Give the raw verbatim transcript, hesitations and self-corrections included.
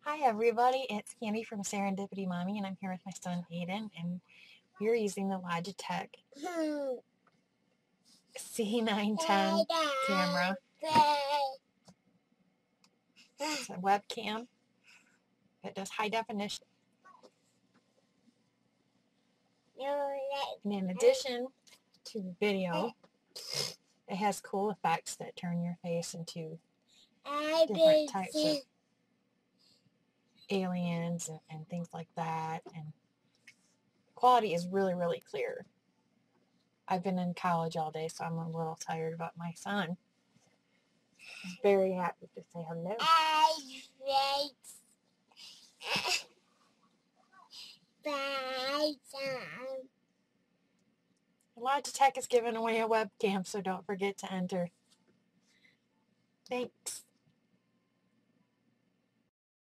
Hi everybody, it's Candy from Serendipity Mommy, and I'm here with my son Aiden, and we're using the Logitech C nine ten camera. It's a webcam that does high definition. And in addition to video, it has cool effects that turn your face into different types of aliens and, and things like that. And the quality is really, really clear. I've been in college all day, so I'm a little tired about my son. I'm very happy to say hello. Logitech is giving away a webcam, so don't forget to enter. Thanks.